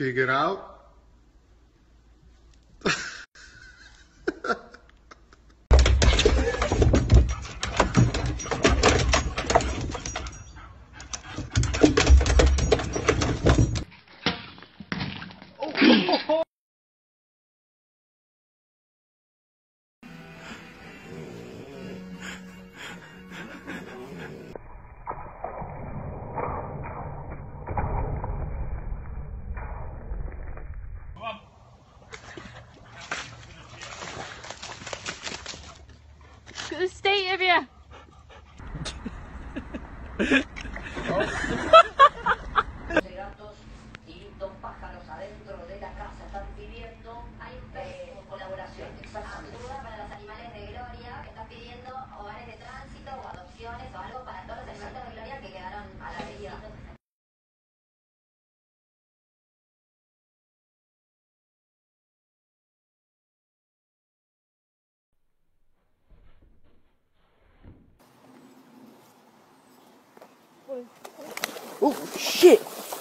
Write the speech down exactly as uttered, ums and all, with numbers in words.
Can you get out? Look at the state of you! Gatos y dos pájaros adentro de la casa están pidiendo eh, colaboración. Exactamente. Ayuda para los animales de Gloria, que están pidiendo hogares de tránsito o adopciones o algo para todos los animalitos de Gloria que quedaron a la deriva. Oh shit!